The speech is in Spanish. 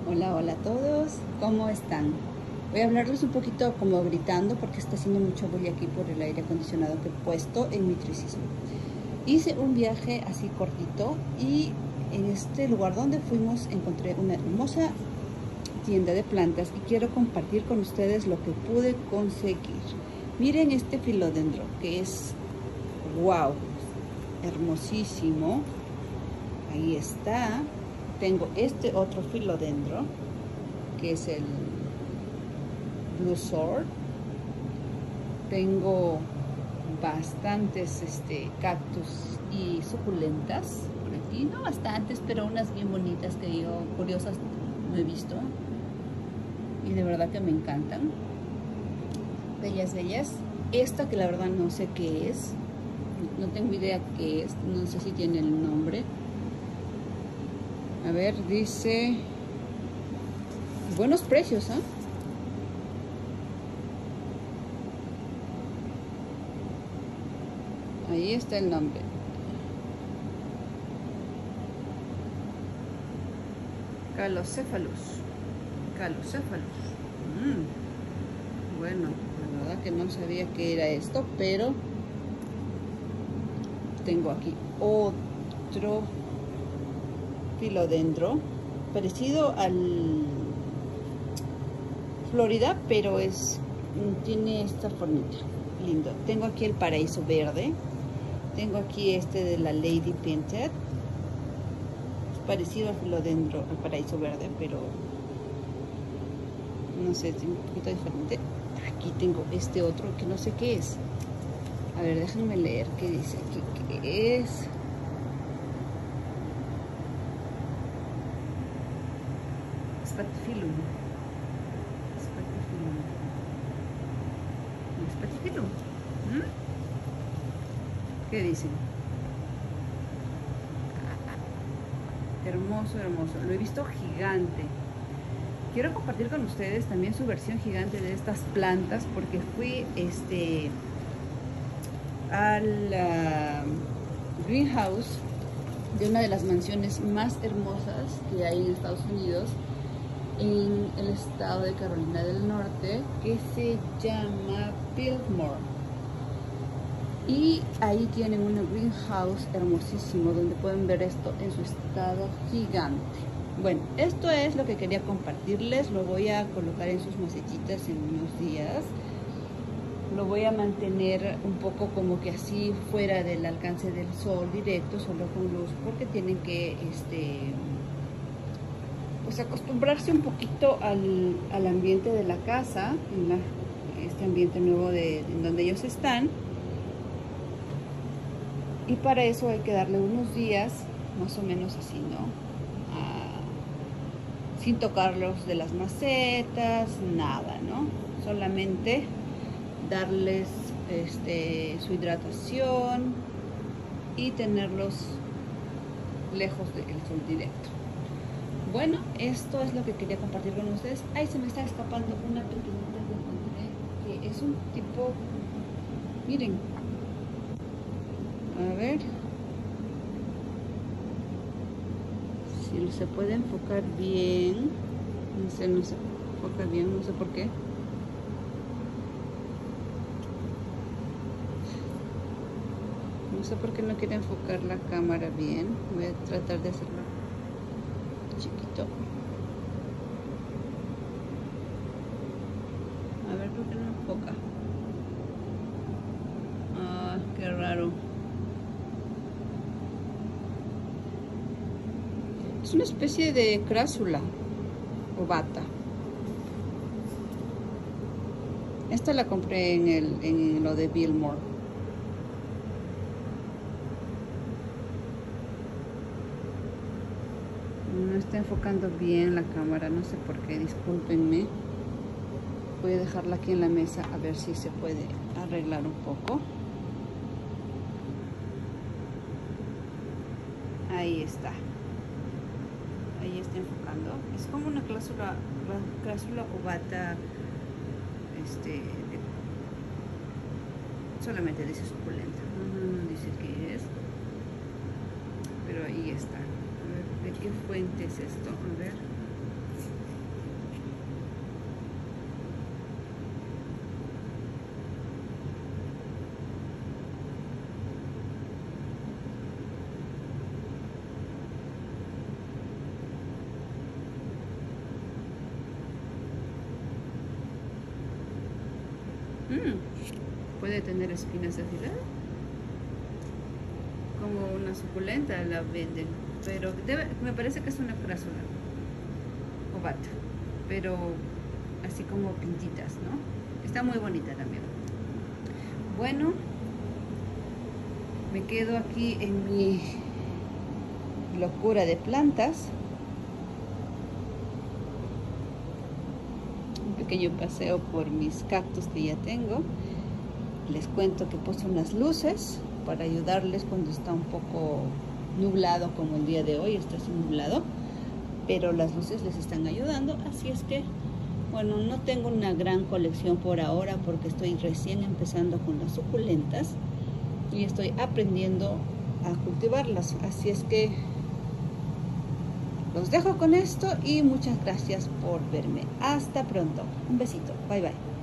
Hola, hola a todos, ¿cómo están? Voy a hablarles un poquito como gritando porque está haciendo mucho bulla aquí por el aire acondicionado que he puesto en mi tricismo. Hice un viaje así cortito y en este lugar donde fuimos encontré una hermosa tienda de plantas y quiero compartir con ustedes lo que pude conseguir. Miren este filodendro que es wow, hermosísimo. Ahí está. Tengo este otro filodendro que es el Blue Sword. Tengo bastantes cactus y suculentas por aquí, no bastantes, pero unas bien bonitas que yo curiosas no he visto y de verdad que me encantan, bellas, bellas. Esta que la verdad no sé qué es, no tengo idea qué es, no sé si tiene el nombre. A ver, dice buenos precios, ¿eh? Ahí está el nombre. Calocéphalus. Calocéphalus. Bueno, la verdad que no sabía qué era esto, pero tengo aquí otro filodendro parecido al Florida, pero tiene esta formita lindo. Tengo aquí el paraíso verde. Tengo aquí este de la Lady Painted. Es parecido al filodendro, al paraíso verde, pero no sé, es un poquito diferente. Aquí tengo este otro que no sé qué es. A ver, déjenme leer qué dice aquí. ¿Qué es? Spathiphyllum. Spathiphyllum. Spathiphyllum. ¿Qué dicen? Hermoso, hermoso. Lo he visto gigante. Quiero compartir con ustedes también su versión gigante de estas plantas porque fui al greenhouse de una de las mansiones más hermosas que hay en Estados Unidos, en el estado de Carolina del Norte, que se llama Biltmore. Y ahí tienen un greenhouse hermosísimo donde pueden ver esto en su estado gigante. Bueno, esto es lo que quería compartirles. Lo voy a colocar en sus macetitas en unos días. Lo voy a mantener un poco como que así fuera del alcance del sol directo, solo con luz, porque tienen que pues acostumbrarse un poquito al ambiente de la casa, este ambiente nuevo en donde ellos están. Y para eso hay que darle unos días, más o menos así, ¿no? Sin tocarlos de las macetas, nada, ¿no? Solamente darles su hidratación y tenerlos lejos del sol directo. Bueno, esto es lo que quería compartir con ustedes. Ahí se me está escapando una pequeñita que encontré, que es un tipo, miren, a ver si se puede enfocar bien. No se enfoca bien, no sé por qué. No sé por qué no quiere enfocar la cámara bien. Voy a tratar de hacerlo chiquito. A ver por qué no enfoca. Ah, qué raro. Es una especie de crásula ovata. Esta la compré en lo de Biltmore. No está enfocando bien la cámara, no sé por qué, discúlpenme. Voy a dejarla aquí en la mesa a ver si se puede arreglar un poco. Ahí está. Ahí está enfocando. Es como una crásula ovata. Solamente dice suculenta. No dice qué es. Pero ahí está. A ver, ¿de qué fuente es esto? A ver. Puede tener espinas afiladas. Como una suculenta la venden, pero me parece que es una crassula o bata, pero así como pintitas, ¿no? Está muy bonita también. Bueno, me quedo aquí en mi locura de plantas. Un pequeño paseo por mis cactus que ya tengo. Les cuento que he puesto unas luces para ayudarles cuando está un poco nublado, como el día de hoy está así nublado, pero las luces les están ayudando. Así es que, bueno, no tengo una gran colección por ahora porque estoy recién empezando con las suculentas y estoy aprendiendo a cultivarlas. Así es que los dejo con esto y muchas gracias por verme. Hasta pronto. Un besito. Bye bye.